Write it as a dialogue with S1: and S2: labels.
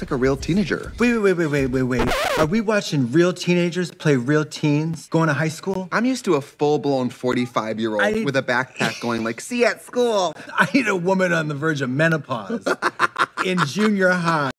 S1: like a real teenager.
S2: Wait. Are we watching real teenagers play real teens going to high school?
S1: I'm used to a full-blown 45-year-old with a backpack going like, see you at school.
S2: I need a woman on the verge of menopause in junior high.